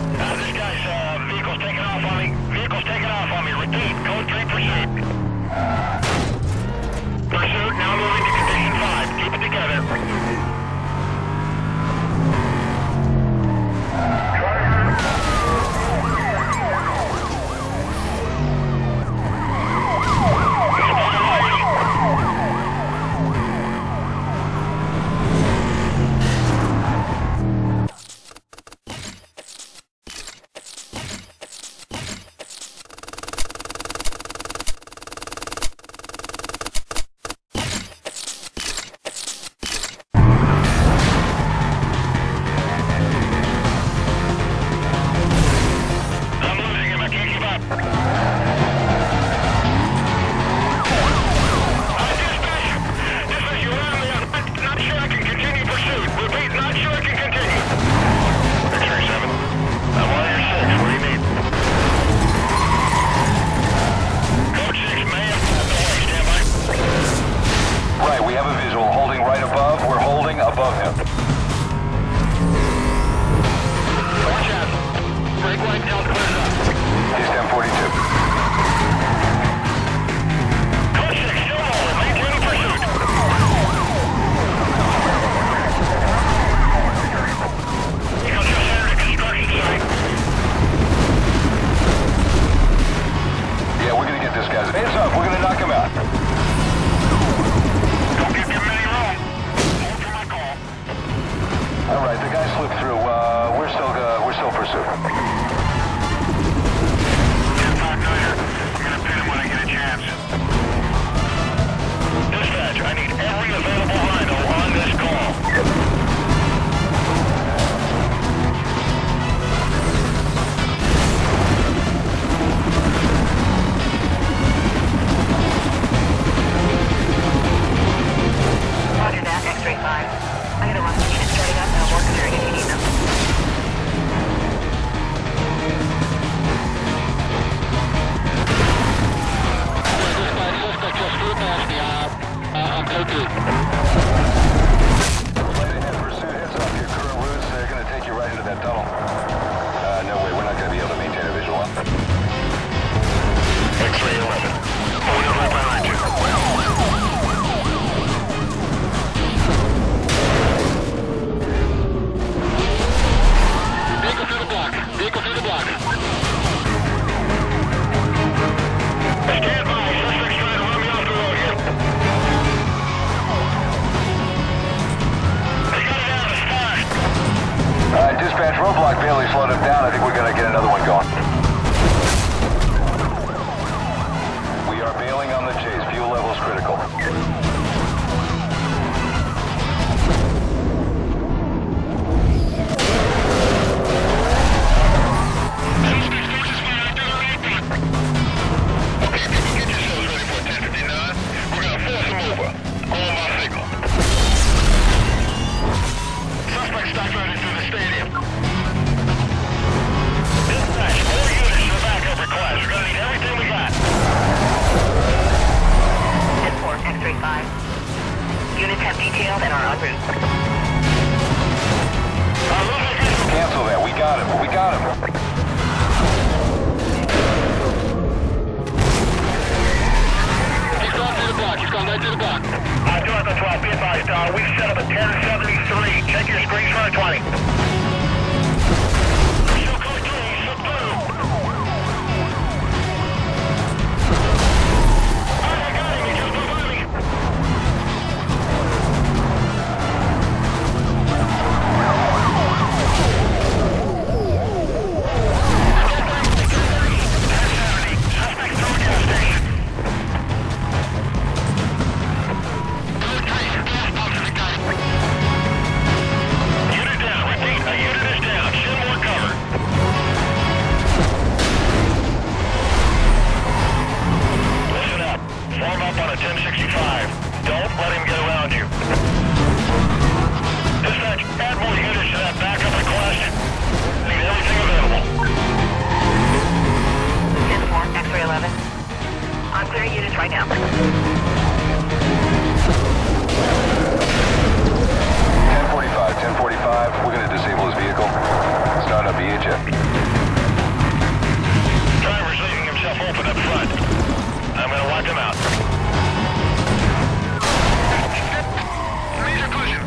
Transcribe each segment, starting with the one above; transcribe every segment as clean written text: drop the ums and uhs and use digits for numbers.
This guy's vehicle's taking off on me. Vehicle's taking off on me. Repeat, code 3 pursuit. Pursuit now moving to condition 5. Keep it together. Roadblock barely slowed him down. I think we're going to get another one going. We are bailing on the chase. Fuel levels critical. Suspect stopped running through the stadium. Dispatch, Gotcha. Driver's leaving himself open up front. I'm gonna lock him out. Major collision.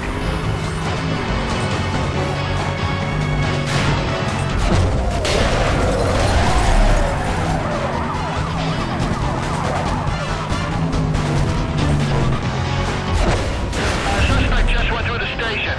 Suspect just went through the station.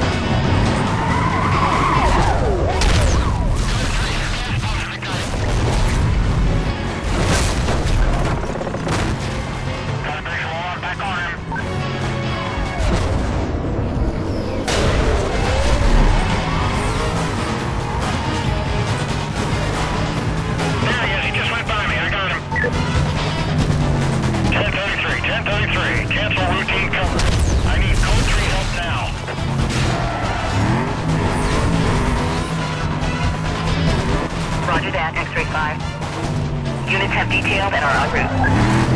Roger that, X-ray 5. Units have detailed and are en route.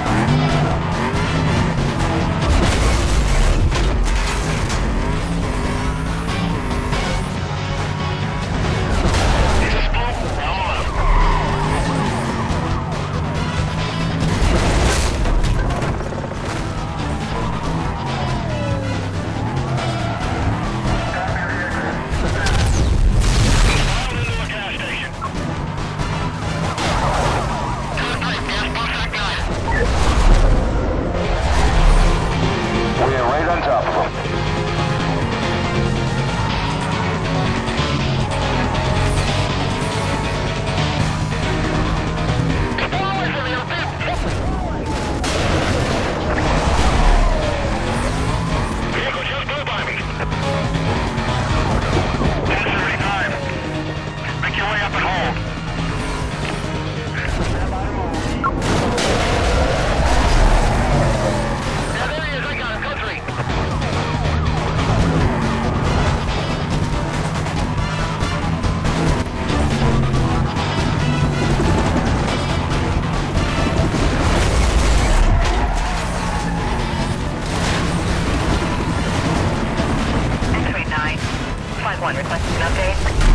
One requesting an update.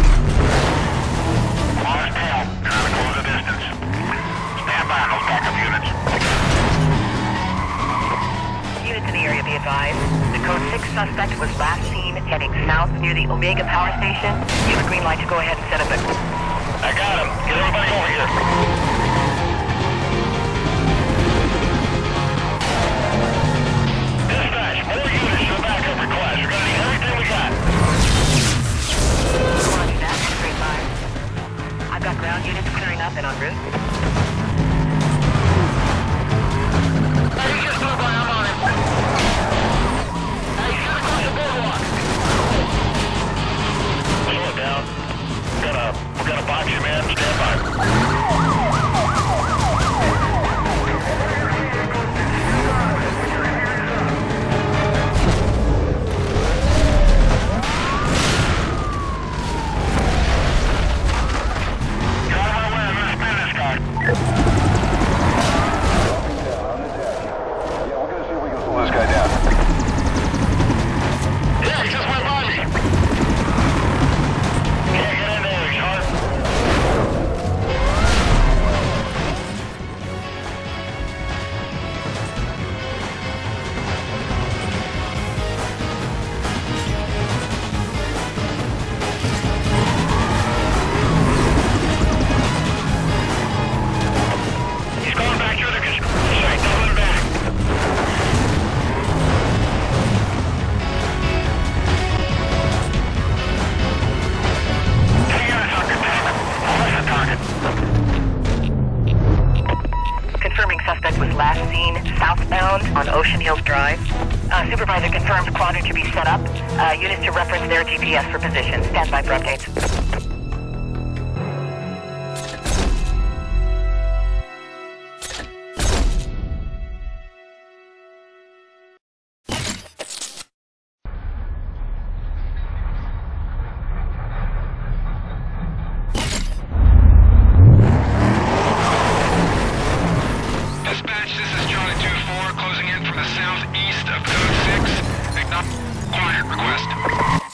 Lost tail. Trying to close the distance. Stand by, those backup units. Units in the area be advised. The code 6 suspect was last seen heading south near the Omega power station. You have a green light to go ahead and set up a... I got him. Get everybody over here. Dispatch, more units to the backup request. We're gonna need everything we got. Roger that, X-ray 5. I've got ground units clearing up and en route. Hey, he just blew by. I'm on him. Hey, he's gonna cross the boardwalk. Slow it down. We're gonna box him in. Stand by. Suspect was last seen southbound on Ocean Hills Drive. Supervisor confirms quadrant to be set up. Units to reference their GPS for position. Stand by for updates. Closing in from the southeast of code 6. Quiet request.